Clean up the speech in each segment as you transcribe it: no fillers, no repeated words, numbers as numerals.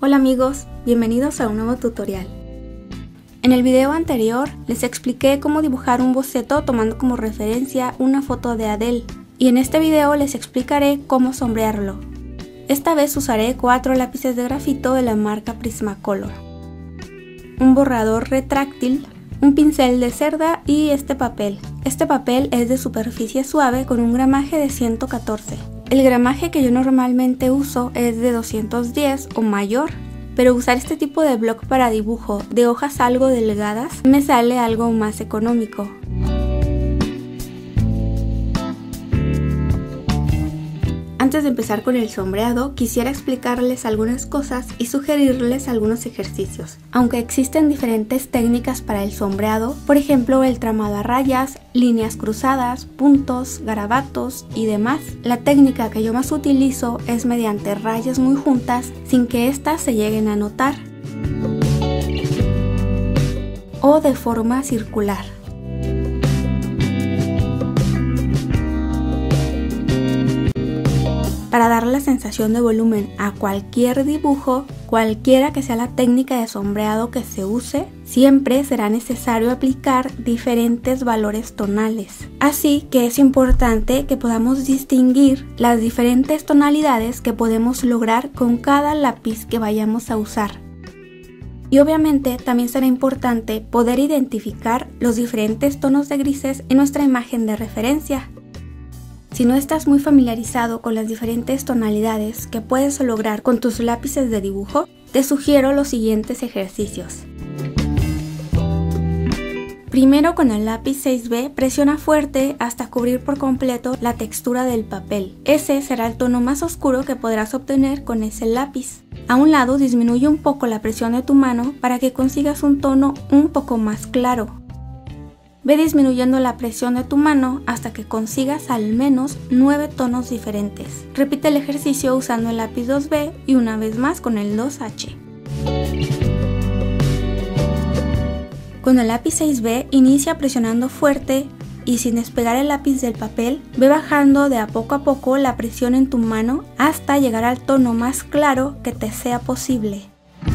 Hola amigos, bienvenidos a un nuevo tutorial. En el video anterior les expliqué cómo dibujar un boceto tomando como referencia una foto de Adele, y en este video les explicaré cómo sombrearlo. Esta vez usaré 4 lápices de grafito de la marca Prismacolor, un borrador retráctil, un pincel de cerda y este papel. Este papel es de superficie suave con un gramaje de 114. El gramaje que yo normalmente uso es de 210 o mayor, pero usar este tipo de bloc para dibujo de hojas algo delgadas me sale algo más económico. Antes de empezar con el sombreado, quisiera explicarles algunas cosas y sugerirles algunos ejercicios. Aunque existen diferentes técnicas para el sombreado, por ejemplo el tramado a rayas, líneas cruzadas, puntos, garabatos y demás, la técnica que yo más utilizo es mediante rayas muy juntas sin que éstas se lleguen a notar, o de forma circular. Para dar la sensación de volumen a cualquier dibujo, cualquiera que sea la técnica de sombreado que se use, siempre será necesario aplicar diferentes valores tonales. Así que es importante que podamos distinguir las diferentes tonalidades que podemos lograr con cada lápiz que vayamos a usar. Y obviamente también será importante poder identificar los diferentes tonos de grises en nuestra imagen de referencia. Si no estás muy familiarizado con las diferentes tonalidades que puedes lograr con tus lápices de dibujo, te sugiero los siguientes ejercicios. Primero, con el lápiz 6B, presiona fuerte hasta cubrir por completo la textura del papel. Ese será el tono más oscuro que podrás obtener con ese lápiz. A un lado, disminuye un poco la presión de tu mano para que consigas un tono un poco más claro. Ve disminuyendo la presión de tu mano hasta que consigas al menos 9 tonos diferentes. Repite el ejercicio usando el lápiz 2B y una vez más con el 2H. Con el lápiz 6B inicia presionando fuerte y sin despegar el lápiz del papel, ve bajando de a poco la presión en tu mano hasta llegar al tono más claro que te sea posible.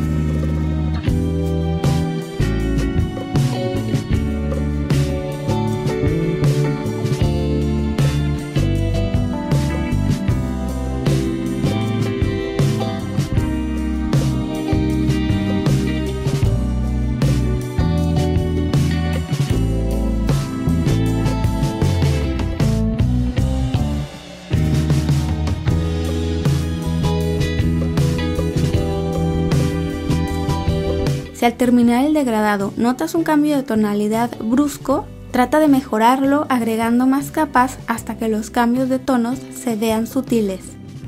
Si al terminar el degradado notas un cambio de tonalidad brusco, trata de mejorarlo agregando más capas hasta que los cambios de tonos se vean sutiles.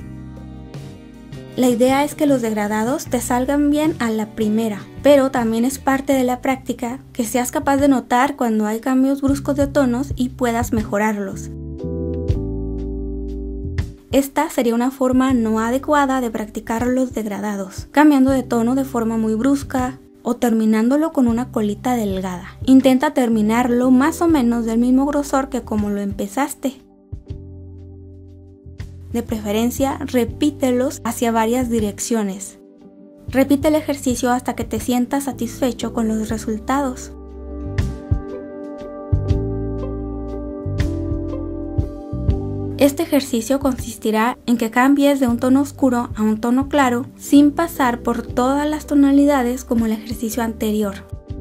La idea es que los degradados te salgan bien a la primera, pero también es parte de la práctica que seas capaz de notar cuando hay cambios bruscos de tonos y puedas mejorarlos. Esta sería una forma no adecuada de practicar los degradados, cambiando de tono de forma muy brusca o terminándolo con una colita delgada. Intenta terminarlo más o menos del mismo grosor que como lo empezaste. De preferencia, repítelos hacia varias direcciones. Repite el ejercicio hasta que te sientas satisfecho con los resultados. Este ejercicio consistirá en que cambies de un tono oscuro a un tono claro sin pasar por todas las tonalidades como el ejercicio anterior.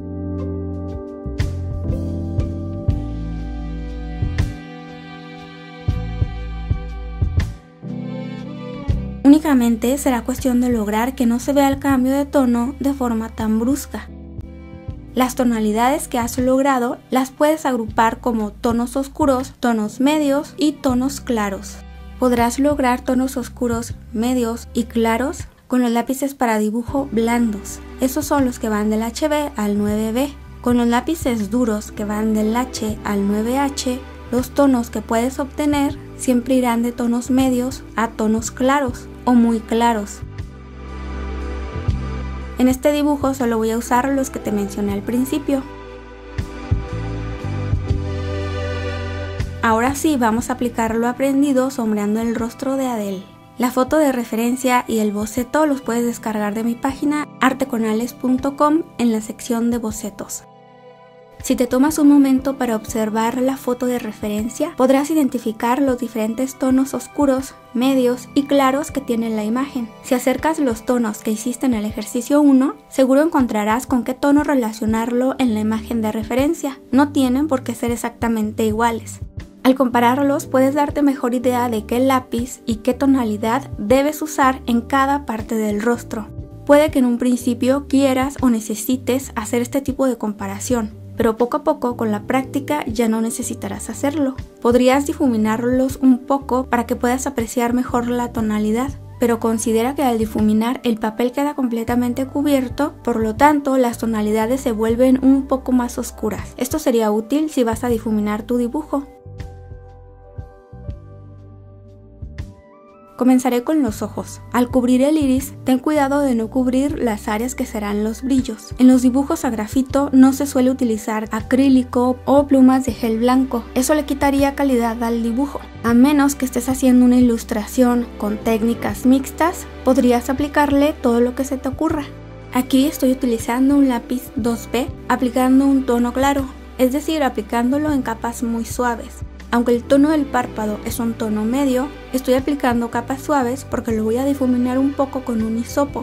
Únicamente será cuestión de lograr que no se vea el cambio de tono de forma tan brusca. Las tonalidades que has logrado las puedes agrupar como tonos oscuros, tonos medios y tonos claros. Podrás lograr tonos oscuros, medios y claros con los lápices para dibujo blandos. Esos son los que van del HB al 9B. Con los lápices duros que van del H al 9H, los tonos que puedes obtener siempre irán de tonos medios a tonos claros o muy claros. En este dibujo solo voy a usar los que te mencioné al principio. Ahora sí, vamos a aplicar lo aprendido sombreando el rostro de Adele. La foto de referencia y el boceto los puedes descargar de mi página arteconales.com en la sección de bocetos. Si te tomas un momento para observar la foto de referencia, podrás identificar los diferentes tonos oscuros, medios y claros que tiene la imagen. Si acercas los tonos que hiciste en el ejercicio 1, seguro encontrarás con qué tono relacionarlo en la imagen de referencia. No tienen por qué ser exactamente iguales. Al compararlos, puedes darte mejor idea de qué lápiz y qué tonalidad debes usar en cada parte del rostro. Puede que en un principio quieras o necesites hacer este tipo de comparación, pero poco a poco con la práctica ya no necesitarás hacerlo. Podrías difuminarlos un poco para que puedas apreciar mejor la tonalidad, pero considera que al difuminar el papel queda completamente cubierto, por lo tanto las tonalidades se vuelven un poco más oscuras. Esto sería útil si vas a difuminar tu dibujo. Comenzaré con los ojos. Al cubrir el iris, ten cuidado de no cubrir las áreas que serán los brillos. En los dibujos a grafito no se suele utilizar acrílico o plumas de gel blanco. Eso le quitaría calidad al dibujo. A menos que estés haciendo una ilustración con técnicas mixtas, podrías aplicarle todo lo que se te ocurra. Aquí estoy utilizando un lápiz 2B aplicando un tono claro, es decir, aplicándolo en capas muy suaves. Aunque el tono del párpado es un tono medio, estoy aplicando capas suaves porque lo voy a difuminar un poco con un hisopo.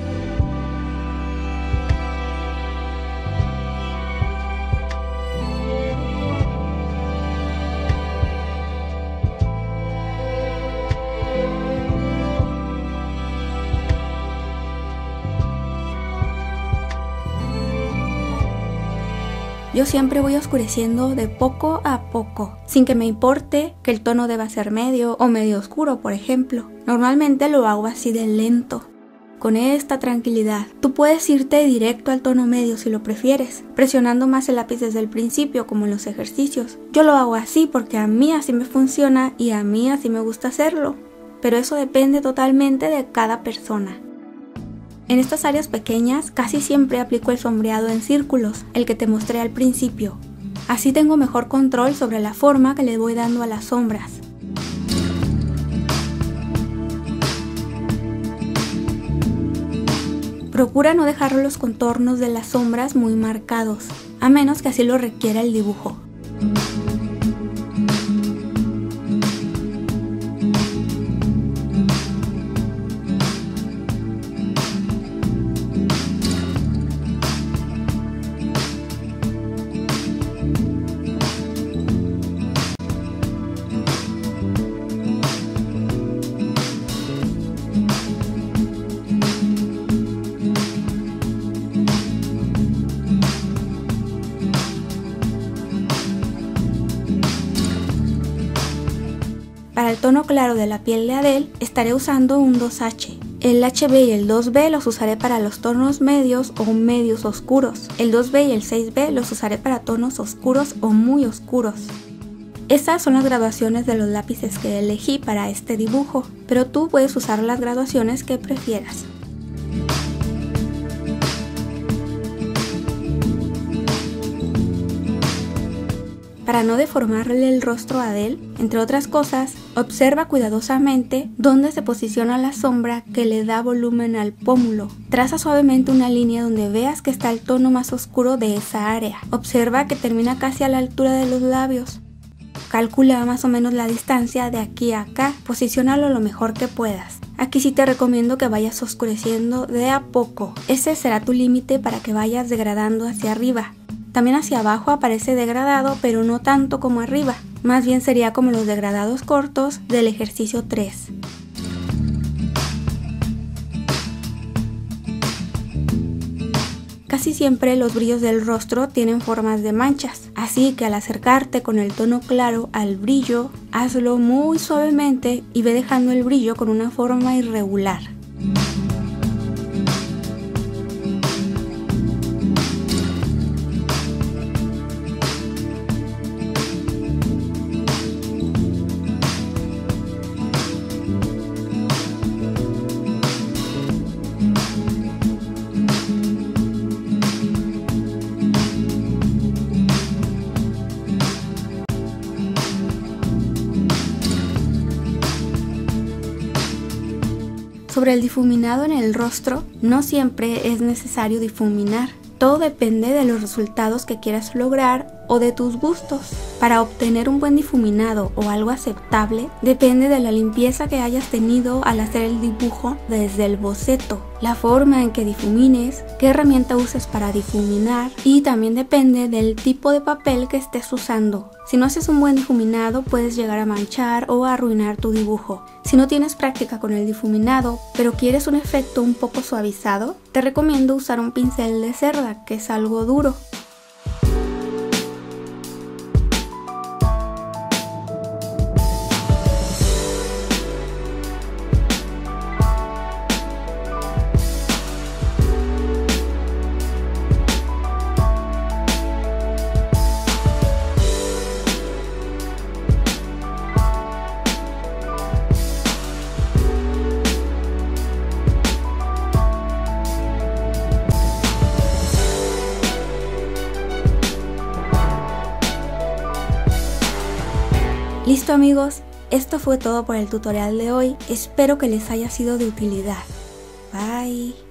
Yo siempre voy oscureciendo de poco a poco, sin que me importe que el tono deba ser medio o medio oscuro, por ejemplo. Normalmente lo hago así de lento, con esta tranquilidad. Tú puedes irte directo al tono medio si lo prefieres, presionando más el lápiz desde el principio, como en los ejercicios. Yo lo hago así porque a mí así me funciona y a mí así me gusta hacerlo, pero eso depende totalmente de cada persona. En estas áreas pequeñas casi siempre aplico el sombreado en círculos, el que te mostré al principio. Así tengo mejor control sobre la forma que le voy dando a las sombras. Procura no dejar los contornos de las sombras muy marcados, a menos que así lo requiera el dibujo. Para el tono claro de la piel de Adele estaré usando un 2H. El HB y el 2B los usaré para los tonos medios o medios oscuros. El 2B y el 6B los usaré para tonos oscuros o muy oscuros. Estas son las graduaciones de los lápices que elegí para este dibujo, pero tú puedes usar las graduaciones que prefieras. Para no deformarle el rostro a Adele, entre otras cosas, observa cuidadosamente dónde se posiciona la sombra que le da volumen al pómulo. Traza suavemente una línea donde veas que está el tono más oscuro de esa área. Observa que termina casi a la altura de los labios. Calcula más o menos la distancia de aquí a acá, posiciónalo lo mejor que puedas. Aquí sí te recomiendo que vayas oscureciendo de a poco. Ese será tu límite para que vayas degradando hacia arriba. También hacia abajo aparece degradado, pero no tanto como arriba. Más bien sería como los degradados cortos del ejercicio 3. Casi siempre los brillos del rostro tienen formas de manchas, así que al acercarte con el tono claro al brillo, hazlo muy suavemente y ve dejando el brillo con una forma irregular. Sobre el difuminado en el rostro, no siempre es necesario difuminar. Todo depende de los resultados que quieras lograr o de tus gustos. Para obtener un buen difuminado o algo aceptable, depende de la limpieza que hayas tenido al hacer el dibujo desde el boceto, la forma en que difumines, qué herramienta uses para difuminar y también depende del tipo de papel que estés usando. Si no haces un buen difuminado, puedes llegar a manchar o a arruinar tu dibujo. Si no tienes práctica con el difuminado, pero quieres un efecto un poco suavizado, te recomiendo usar un pincel de cerda, que es algo duro. Listo amigos, esto fue todo por el tutorial de hoy, espero que les haya sido de utilidad. Bye.